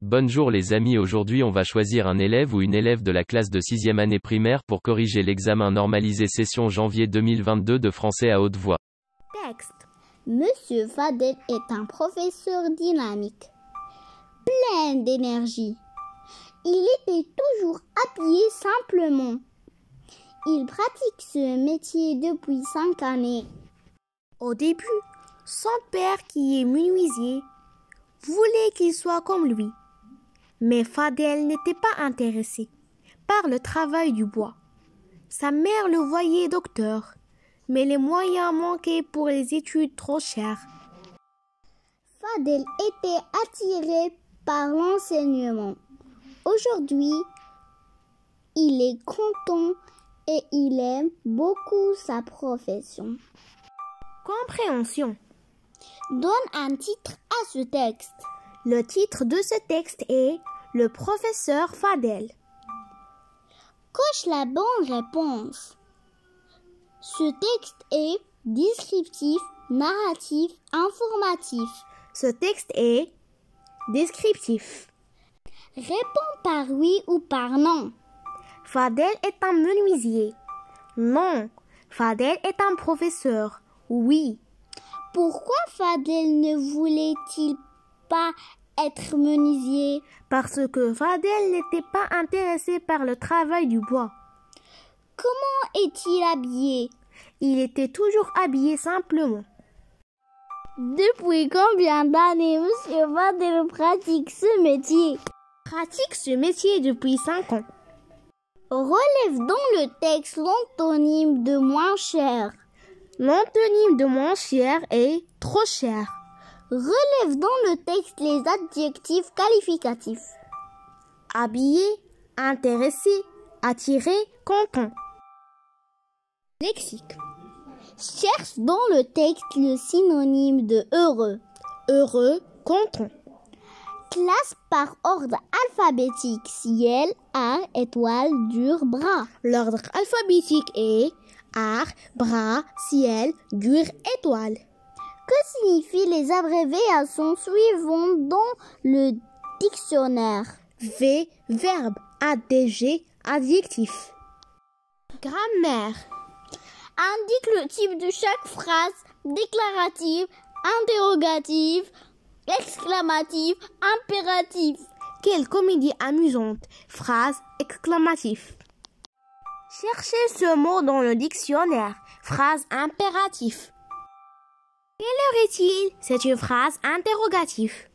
Bonjour les amis, aujourd'hui on va choisir un élève ou une élève de la classe de 6e année primaire pour corriger l'examen normalisé session janvier 2022 de français à haute voix. Texte. Monsieur Fadel est un professeur dynamique, plein d'énergie. Il était toujours habillé simplement. Il pratique ce métier depuis 5 années. Au début, son père, qui est menuisier, voulait qu'il soit comme lui. Mais Fadel n'était pas intéressé par le travail du bois. Sa mère le voyait docteur, mais les moyens manquaient pour les études trop chères. Fadel était attiré par l'enseignement. Aujourd'hui, il est content et il aime beaucoup sa profession. Compréhension. Donne un titre à ce texte. Le titre de ce texte est « Le professeur Fadel ». Coche la bonne réponse. Ce texte est descriptif, narratif, informatif. Ce texte est descriptif. Réponds par oui ou par non. Fadel est un menuisier. Non. Fadel est un professeur. Oui. Pourquoi Fadel ne voulait-il pas être menuisier? Parce que Fadel n'était pas intéressé par le travail du bois. Comment est-il habillé? Il était toujours habillé simplement. Depuis combien d'années Monsieur Fadel pratique ce métier? Pratique ce métier depuis 5 ans. Relève dans le texte l'antonyme de moins cher. L'antonyme de moins cher est trop cher. Relève dans le texte les adjectifs qualificatifs. Habillé, intéressé, attiré, content. Lexique. Cherche dans le texte le synonyme de heureux. Heureux, content. Classe par ordre alphabétique. Ciel, art, étoile, dur, bras. L'ordre alphabétique est art, bras, ciel, dur, étoile. Que signifient les abréviations suivantes dans le dictionnaire? V, verbe, ADG, adjectif. Grammaire. Indique le type de chaque phrase: déclarative, interrogative, exclamative, impératif. Quelle comédie amusante! Phrase exclamative. Cherchez ce mot dans le dictionnaire. Phrase impératif. Quelle heure est-il? C'est une phrase interrogative.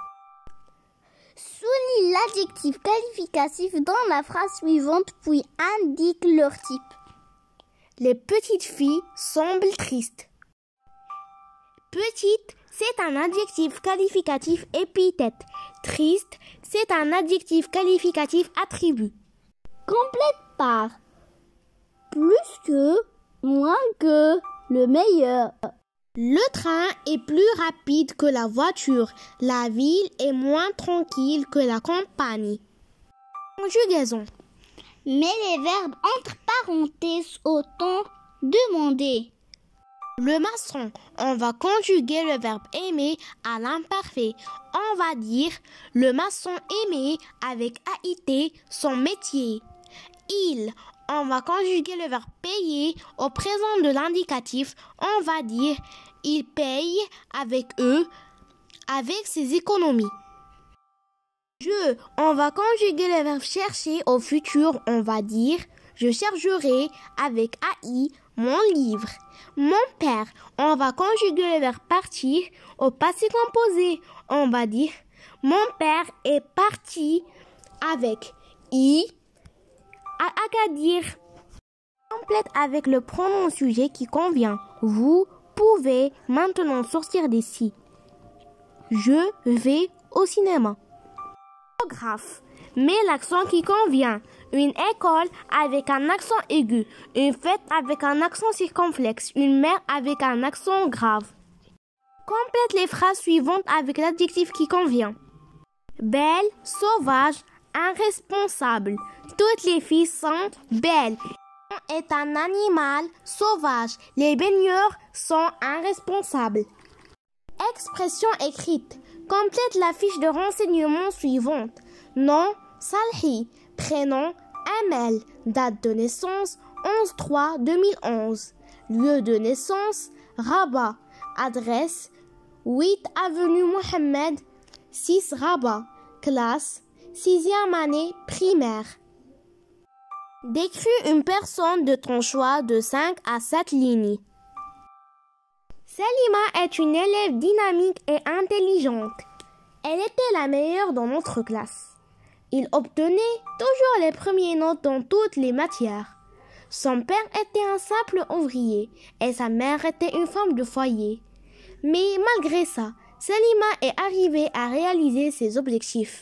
Souligne l'adjectif qualificatif dans la phrase suivante puis indique leur type. Les petites filles semblent tristes. Petite, c'est un adjectif qualificatif épithète. Triste, c'est un adjectif qualificatif attribut. Complète par plus que, moins que, le meilleur. Le train est plus rapide que la voiture. La ville est moins tranquille que la campagne. Conjugaison. Mets les verbes entre parenthèses au temps demandé. Le maçon, on va conjuguer le verbe aimer à l'imparfait. On va dire le maçon aimait avec AIT son métier. Il, on va conjuguer le verbe payer au présent de l'indicatif. On va dire il paye avec eux, avec ses économies. Je, on va conjuguer le verbe chercher au futur. On va dire je chercherai avec AI mon livre. Mon père, on va conjuguer le verbe partir au passé composé. On va dire mon père est parti avec I à Agadir. Complète avec le pronom sujet qui convient. Vous pouvez maintenant sortir d'ici. Je vais au cinéma. Orthographe. Mets l'accent qui convient. Une école avec un accent aigu. Une fête avec un accent circonflexe. Une mère avec un accent grave. Complète les phrases suivantes avec l'adjectif qui convient. Belle, sauvage, irresponsable. Toutes les filles sont belles. Est un animal sauvage. Les baigneurs sont irresponsables. Expression écrite. Complète la fiche de renseignement suivante. Nom, Salhi. Prénom, Amel. Date de naissance, 11/3/2011. Lieu de naissance, Rabat. Adresse, 8 avenue Mohammed, 6 Rabat. Classe, 6e année primaire. Décris une personne de ton choix de 5 à 7 lignes. Salima est une élève dynamique et intelligente. Elle était la meilleure dans notre classe. Il obtenait toujours les premières notes dans toutes les matières. Son père était un simple ouvrier et sa mère était une femme de foyer. Mais malgré ça, Salima est arrivée à réaliser ses objectifs.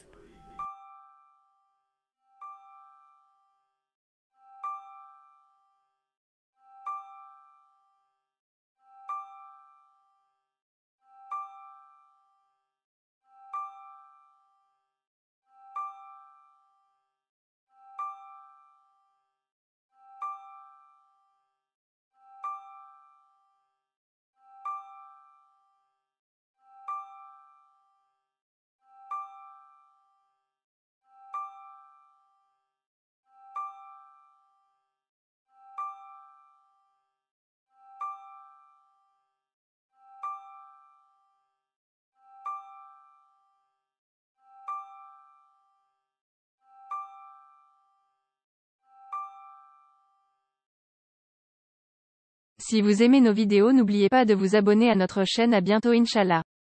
Si vous aimez nos vidéos, n'oubliez pas de vous abonner à notre chaîne. À bientôt Inch'Allah.